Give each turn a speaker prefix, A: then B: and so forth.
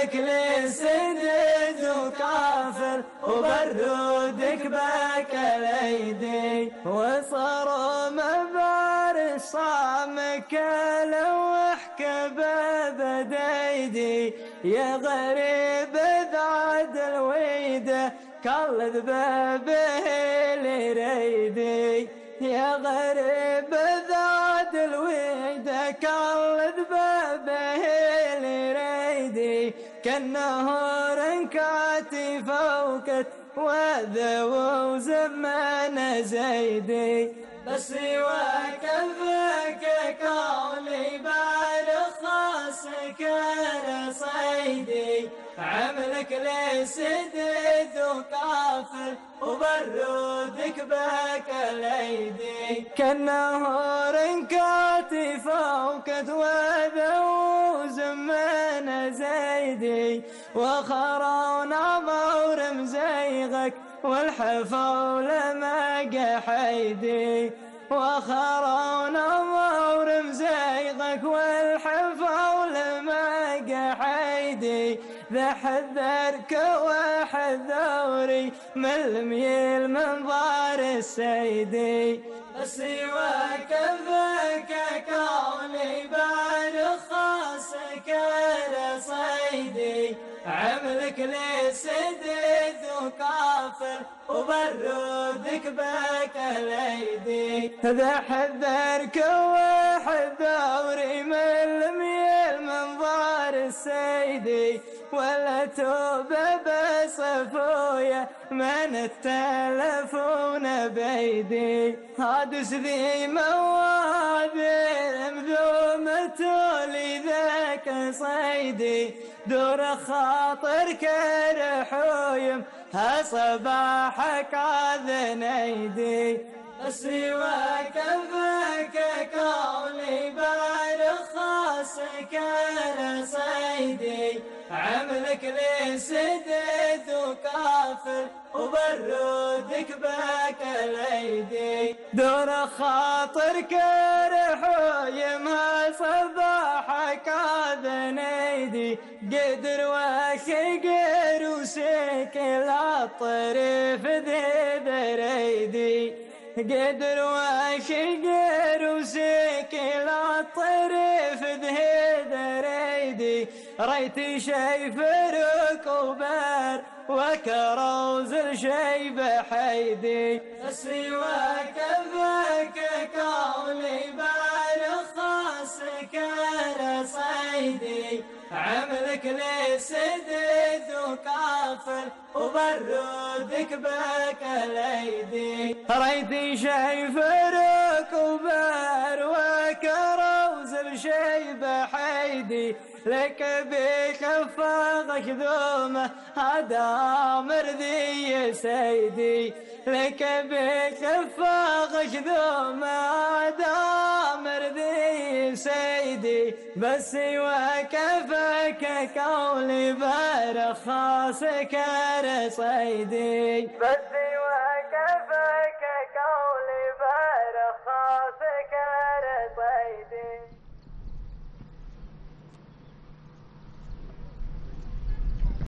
A: عملك لي سدد وكافر وبرودك باك الايدي وصار مبارش صامك لوح كباب ديدي يا غريب ذعد الويده كل ذبابه لريدي يا غريب ذعد الويده كل ذبابه لريدي كالنهر كاتي فوقت وذو زمان زيدي بس وكفك قولي برخاصك صيدي عملك لي سدد وكافر وبرودك باك الايدي كالنهر كاتي فوقت وذو زمان زيدي وخرون عمر مزيغك والحفول ما قحيدي وخرون عمر مزيغك والحفول ما قحيدي ذا حذرك وحذوري من الميل منظار السيدي سواك فك كوني برخاصك صيدي عملك لي سدد وكافر وبرودك باك الايدي ذا حذرك وحذوري من الميل منظار السيدي ولا توب بصفويا من التلفون بيدي هادس ذي موادر مذومة لذاك صيدي دور خاطرك رحويم ها صباحك عذنيدي سواك فك قولي برخاصك صيدي عملك لي سدد وكافر وبرودك باك الايدي دور خاطرك رحويم ها صباحك عذنيدي قدر وخيقر وسكل الطريف ذي بريدي قدر وشقر وسكل الطريف ذهيد ريدي ريتي شي فرق وبار وكروز الشي بحيدي سواك فك قولي برخاصك صيدي عملك لي سدد وكافر وبرودك باك الايدي ريتي شي فرق وبار وكروز الشي بحيدي لك بكفاغك ذومه هذا مرضي سيدي لك بكفاغك ذومه هذا مرضي سيدي بس وكفك قولي برخاصك صيدي بس